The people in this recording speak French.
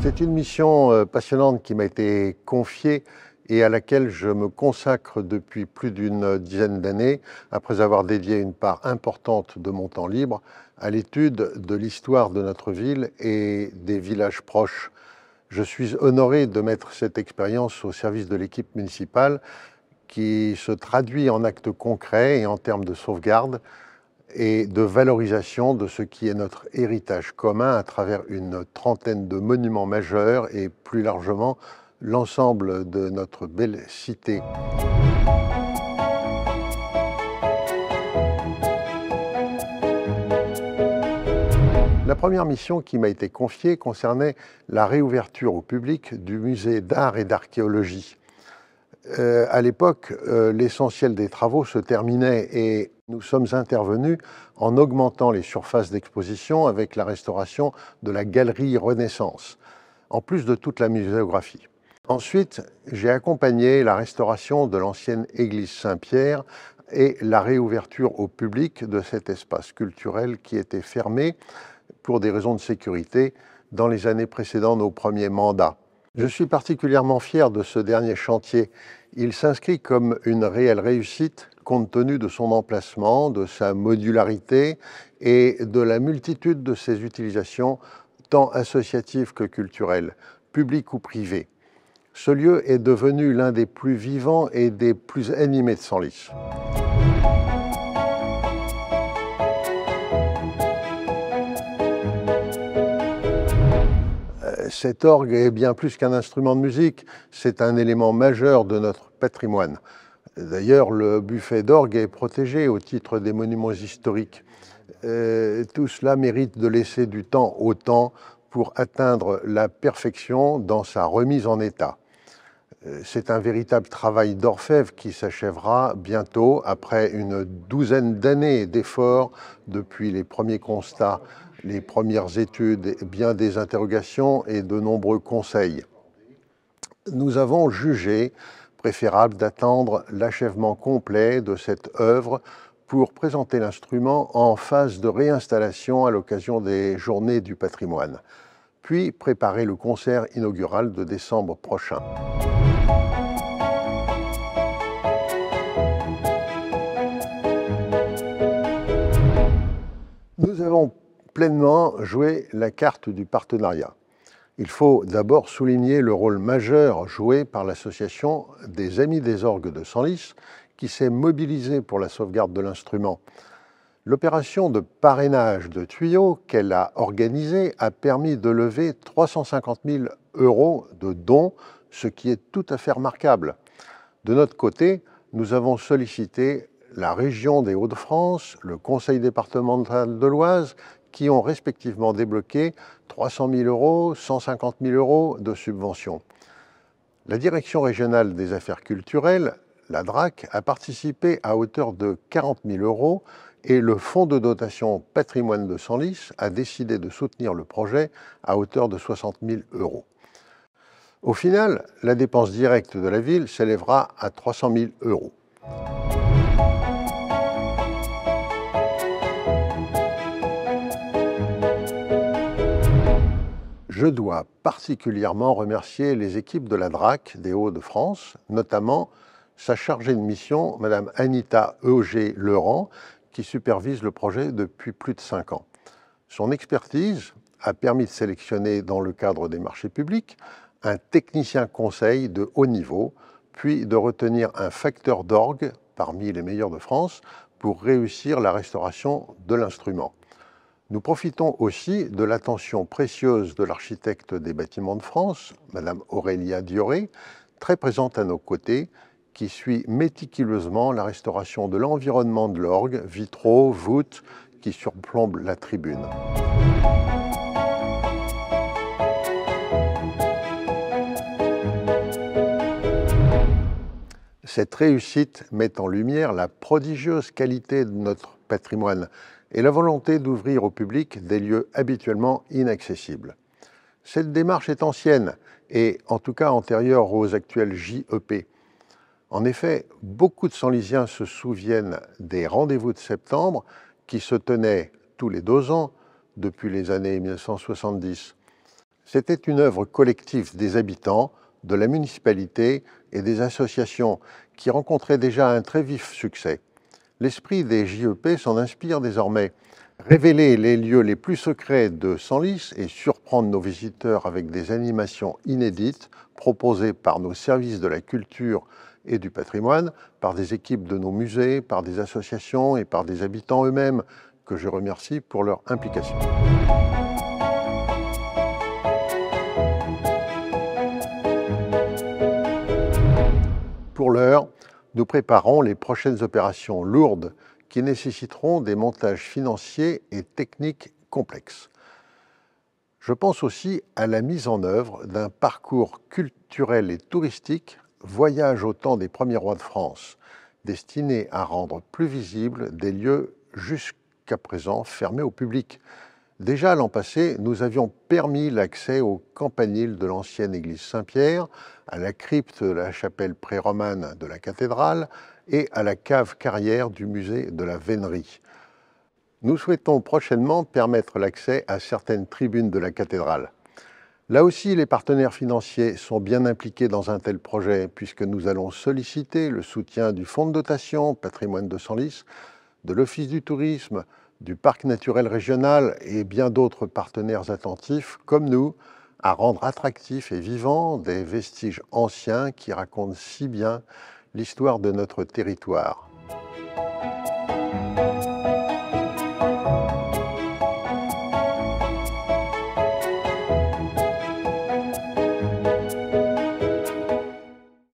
C'est une mission passionnante qui m'a été confiée et à laquelle je me consacre depuis plus d'une dizaine d'années, après avoir dédié une part importante de mon temps libre à l'étude de l'histoire de notre ville et des villages proches. Je suis honoré de mettre cette expérience au service de l'équipe municipale qui se traduit en actes concrets et en termes de sauvegarde et de valorisation de ce qui est notre héritage commun à travers une trentaine de monuments majeurs et plus largement l'ensemble de notre belle cité. La première mission qui m'a été confiée concernait la réouverture au public du musée d'art et d'archéologie. À l'époque, l'essentiel des travaux se terminait et nous sommes intervenus en augmentant les surfaces d'exposition avec la restauration de la galerie Renaissance, en plus de toute la muséographie. Ensuite, j'ai accompagné la restauration de l'ancienne église Saint-Pierre et la réouverture au public de cet espace culturel qui était fermé pour des raisons de sécurité dans les années précédant nos premiers mandats. Je suis particulièrement fier de ce dernier chantier. Il s'inscrit comme une réelle réussite compte tenu de son emplacement, de sa modularité et de la multitude de ses utilisations, tant associatives que culturelles, publiques ou privées. Ce lieu est devenu l'un des plus vivants et des plus animés de Senlis. Cet orgue est bien plus qu'un instrument de musique, c'est un élément majeur de notre patrimoine. D'ailleurs, le buffet d'orgue est protégé au titre des monuments historiques. Tout cela mérite de laisser du temps au temps pour atteindre la perfection dans sa remise en état. C'est un véritable travail d'orfèvre qui s'achèvera bientôt après une douzaine d'années d'efforts depuis les premiers constats, les premières études, bien des interrogations et de nombreux conseils. Nous avons jugé préférable d'attendre l'achèvement complet de cette œuvre pour présenter l'instrument en phase de réinstallation à l'occasion des Journées du patrimoine, puis préparer le concert inaugural de décembre prochain. Nous avons pleinement joué la carte du partenariat. Il faut d'abord souligner le rôle majeur joué par l'association des Amis des Orgues de Senlis qui s'est mobilisée pour la sauvegarde de l'instrument. L'opération de parrainage de tuyaux qu'elle a organisée a permis de lever 350 000 € de dons, ce qui est tout à fait remarquable. De notre côté, nous avons sollicité la région des Hauts-de-France, le conseil départemental de l'Oise, qui ont respectivement débloqué 300 000 €, 150 000 € de subventions. La Direction régionale des affaires culturelles, la DRAC, a participé à hauteur de 40 000 € et le Fonds de dotation patrimoine de Senlis a décidé de soutenir le projet à hauteur de 60 000 €. Au final, la dépense directe de la ville s'élèvera à 300 000 €. Je dois particulièrement remercier les équipes de la DRAC des Hauts-de-France, notamment sa chargée de mission, Mme Anita Auger-Leurent, qui supervise le projet depuis plus de 5 ans. Son expertise a permis de sélectionner, dans le cadre des marchés publics, un technicien conseil de haut niveau, puis de retenir un facteur d'orgue, parmi les meilleurs de France, pour réussir la restauration de l'instrument. Nous profitons aussi de l'attention précieuse de l'architecte des Bâtiments de France, Mme Aurélia Dioré, très présente à nos côtés, qui suit méticuleusement la restauration de l'environnement de l'orgue, vitraux, voûtes, qui surplombent la tribune. Cette réussite met en lumière la prodigieuse qualité de notre patrimoine et la volonté d'ouvrir au public des lieux habituellement inaccessibles. Cette démarche est ancienne et en tout cas antérieure aux actuels JEP. En effet, beaucoup de Senlisiens se souviennent des rendez-vous de septembre qui se tenaient tous les 2 ans depuis les années 1970. C'était une œuvre collective des habitants, de la municipalité et des associations qui rencontraient déjà un très vif succès. L'esprit des JEP s'en inspire désormais. Révéler les lieux les plus secrets de Senlis et surprendre nos visiteurs avec des animations inédites proposées par nos services de la culture et du patrimoine, par des équipes de nos musées, par des associations et par des habitants eux-mêmes, que je remercie pour leur implication. Pour l'heure, nous préparons les prochaines opérations lourdes qui nécessiteront des montages financiers et techniques complexes. Je pense aussi à la mise en œuvre d'un parcours culturel et touristique, voyage au temps des premiers rois de France, destiné à rendre plus visibles des lieux jusqu'à présent fermés au public. Déjà l'an passé, nous avions permis l'accès au campanile de l'ancienne église Saint-Pierre, à la crypte de la chapelle pré-romane de la cathédrale et à la cave carrière du musée de la Vénerie. Nous souhaitons prochainement permettre l'accès à certaines tribunes de la cathédrale. Là aussi, les partenaires financiers sont bien impliqués dans un tel projet, puisque nous allons solliciter le soutien du Fonds de dotation Patrimoine de Senlis, de l'Office du tourisme, du Parc naturel régional et bien d'autres partenaires attentifs, comme nous, à rendre attractifs et vivants des vestiges anciens qui racontent si bien l'histoire de notre territoire.